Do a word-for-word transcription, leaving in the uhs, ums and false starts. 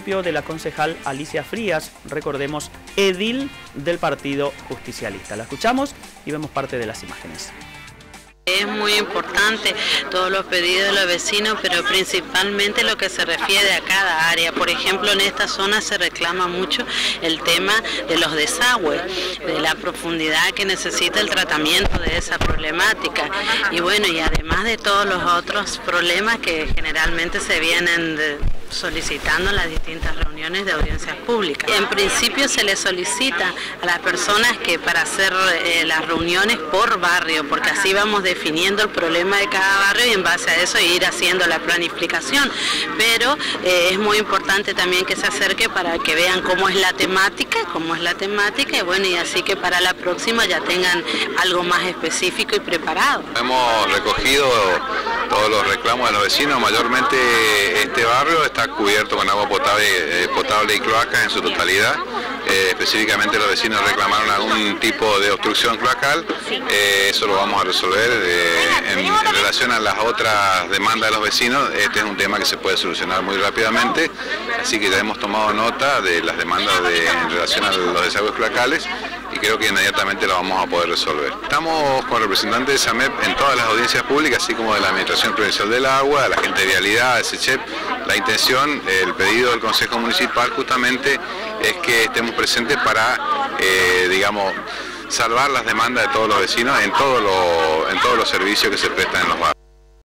municipio de la concejal Alicia Frías, recordemos, edil del Partido Justicialista. La escuchamos y vemos parte de las imágenes. Es muy importante todos los pedidos de los vecinos, pero principalmente lo que se refiere a cada área. Por ejemplo, en esta zona se reclama mucho el tema de los desagües, de la profundidad que necesita el tratamiento de esa problemática. Y bueno, y además de todos los otros problemas que generalmente se vienen de, solicitando en las distintas reuniones de audiencias públicas. En principio se le solicita a las personas que para hacer eh, las reuniones por barrio, porque así vamos definiendo el problema de cada barrio y en base a eso ir haciendo la planificación. Pero eh, es muy importante también que se acerque para que vean cómo es la temática, cómo es la temática y bueno, y así que para la próxima ya tengan algo más específico y preparado. Hemos recogido todos los reclamos de los vecinos, mayormente este barrio está cubierto con agua potable, eh, potable y cloacas en su totalidad. Eh, específicamente los vecinos reclamaron algún tipo de obstrucción cloacal, eh, eso lo vamos a resolver. Eh, en, en relación a las otras demandas de los vecinos, este es un tema que se puede solucionar muy rápidamente, así que ya hemos tomado nota de las demandas de, en relación a los desagües cloacales y creo que inmediatamente lo vamos a poder resolver. Estamos con representantes de SAMEP en todas las audiencias públicas, así como de la Administración Provincial del Agua, de la gente de Vialidad, de SECHEP. La intención, el pedido del Consejo Municipal justamente es que estemos presentes para, eh, digamos, salvar las demandas de todos los vecinos en, todo lo, en todos los servicios que se prestan en los barrios.